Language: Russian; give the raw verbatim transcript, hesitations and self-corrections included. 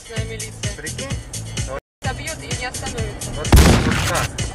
местная милиция. Прикинь? Собьет и не остановится. Вот, вот так.